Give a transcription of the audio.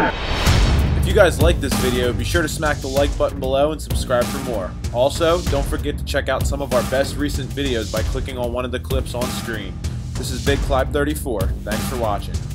If you guys like this video, be sure to smack the like button below and subscribe for more. Also, don't forget to check out some of our best recent videos by clicking on one of the clips on screen. This is Big Clive 34. Thanks for watching.